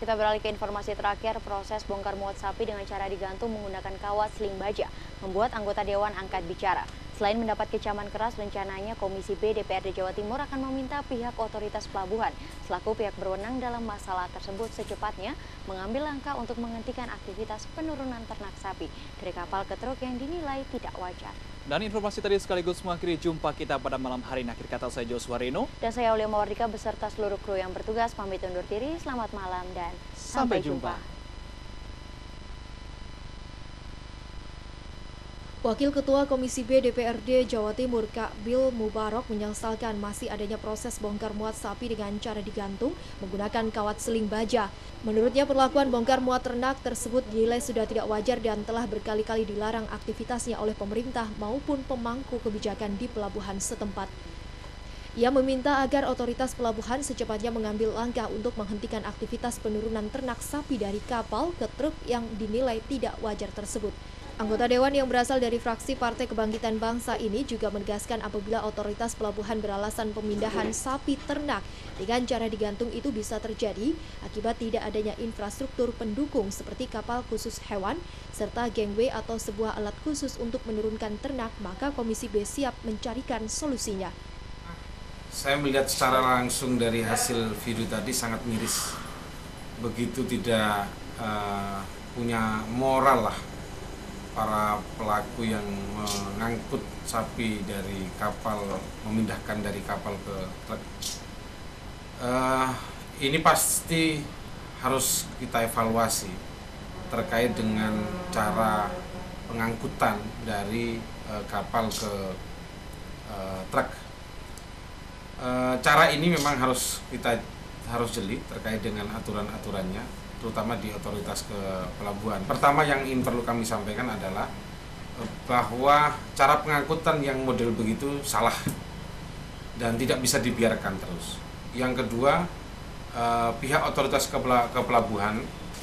Kita beralih ke informasi terakhir, proses bongkar muat sapi dengan cara digantung menggunakan kawat seling baja membuat anggota Dewan angkat bicara. Selain mendapat kecaman keras, rencananya Komisi B DPRD Jawa Timur akan meminta pihak otoritas pelabuhan selaku pihak berwenang dalam masalah tersebut secepatnya mengambil langkah untuk menghentikan aktivitas penurunan ternak sapi dari kapal ke truk yang dinilai tidak wajar. Dan informasi tadi sekaligus mengakhiri jumpa kita pada malam hari ini. Akhir kata saya Joshua Reno. Dan saya Aulia Mawardika beserta seluruh kru yang bertugas pamit undur diri. Selamat malam dan sampai jumpa. Wakil Ketua Komisi B DPRD Jawa Timur Kak Bil Mubarok menyesalkan masih adanya proses bongkar muat sapi dengan cara digantung menggunakan kawat seling baja. Menurutnya perlakuan bongkar muat ternak tersebut dinilai sudah tidak wajar dan telah berkali-kali dilarang aktivitasnya oleh pemerintah maupun pemangku kebijakan di pelabuhan setempat. Ia meminta agar otoritas pelabuhan secepatnya mengambil langkah untuk menghentikan aktivitas penurunan ternak sapi dari kapal ke truk yang dinilai tidak wajar tersebut. Anggota Dewan yang berasal dari fraksi Partai Kebangkitan Bangsa ini juga menegaskan apabila otoritas pelabuhan beralasan pemindahan sapi ternak dengan cara digantung itu bisa terjadi akibat tidak adanya infrastruktur pendukung seperti kapal khusus hewan serta gangway atau sebuah alat khusus untuk menurunkan ternak, maka Komisi B siap mencarikan solusinya. Saya melihat secara langsung dari hasil video tadi sangat miris, begitu tidak punya moral lah para pelaku yang mengangkut sapi dari kapal, memindahkan dari kapal ke truk. Ini pasti harus kita evaluasi terkait dengan cara pengangkutan dari kapal ke truk. Cara ini memang kita harus jeli terkait dengan aturan-aturannya, terutama di otoritas ke pelabuhan. Pertama yang ingin perlu kami sampaikan adalah bahwa cara pengangkutan yang model begitu salah dan tidak bisa dibiarkan terus. Yang kedua, pihak otoritas ke pelabuhan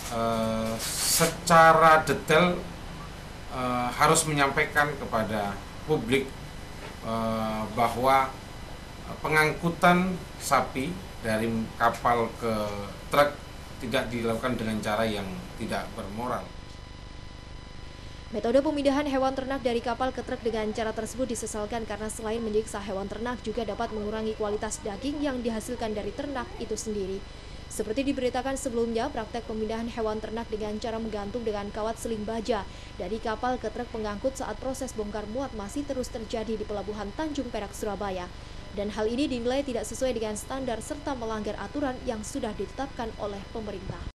secara detail harus menyampaikan kepada publik bahwa pengangkutan sapi dari kapal ke truk tidak dilakukan dengan cara yang tidak bermoral. Metode pemindahan hewan ternak dari kapal ke truk dengan cara tersebut disesalkan karena selain menyiksa hewan ternak juga dapat mengurangi kualitas daging yang dihasilkan dari ternak itu sendiri. Seperti diberitakan sebelumnya, praktek pemindahan hewan ternak dengan cara menggantung dengan kawat seling baja dari kapal ke truk pengangkut saat proses bongkar muat masih terus terjadi di Pelabuhan Tanjung Perak, Surabaya. Dan hal ini dinilai tidak sesuai dengan standar serta melanggar aturan yang sudah ditetapkan oleh pemerintah.